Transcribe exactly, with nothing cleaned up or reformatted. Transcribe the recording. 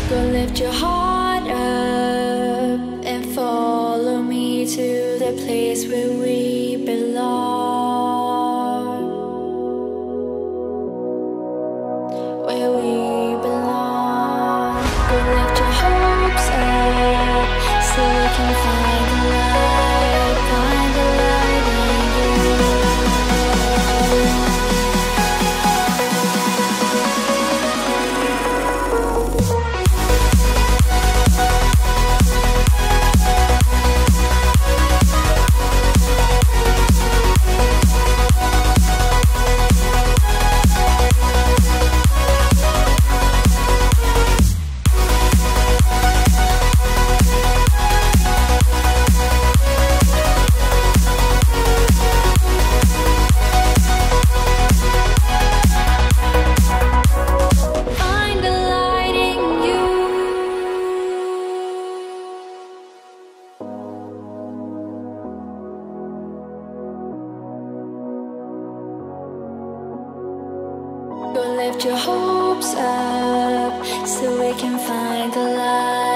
Go lift your heart up and follow me to the place where we belong. Where we belong. Go lift your hopes up so we can find the light, find the light in you. Go lift your hopes up so we can find the light.